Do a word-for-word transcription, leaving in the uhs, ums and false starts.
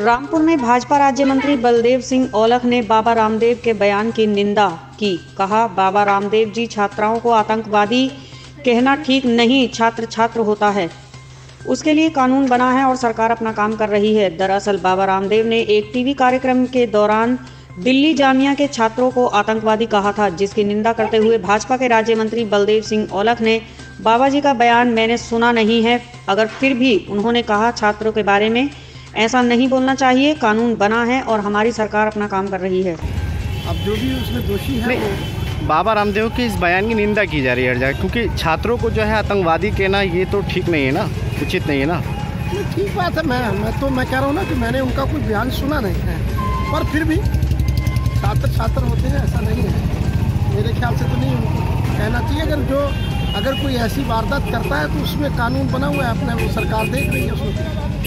रामपुर में भाजपा राज्य मंत्री बलदेव सिंह औलख ने बाबा रामदेव के बयान की निंदा की। कहा, बाबा रामदेव जी छात्राओं को आतंकवादी कहना ठीक नहीं, छात्र छात्र होता है, उसके लिए कानून बना है और सरकार अपना काम कर रही है। दरअसल बाबा रामदेव ने एक टीवी कार्यक्रम के दौरान दिल्ली जामिया के छात्रों को आतंकवादी कहा था, जिसकी निंदा करते हुए भाजपा के राज्य मंत्री बलदेव सिंह औलख ने बाबा जी का बयान मैंने सुना नहीं है, अगर फिर भी उन्होंने कहा छात्रों के बारे में ऐसा नहीं बोलना चाहिए, कानून बना है और हमारी सरकार अपना काम कर रही है। अब जो भी उसमें दोषी है वो बाबा रामदेव की इस बयान की निंदा की जा रही है हर जगह, क्योंकि छात्रों को जो है आतंकवादी कहना ये तो ठीक नहीं है ना, उचित नहीं है ना। ठीक बात है, मैं मैं तो मैं कह रहा हूँ ना कि मैंने उनका कुछ बयान सुना नहीं है, पर फिर भी छात्र छात्र होते हैं, ऐसा नहीं है। मेरे ख्याल से तो नहीं कहना चाहिए। अगर जो अगर कोई ऐसी वारदात करता है तो उसमें कानून बना हुआ है, अपने वो सरकार देख रही है उसमें।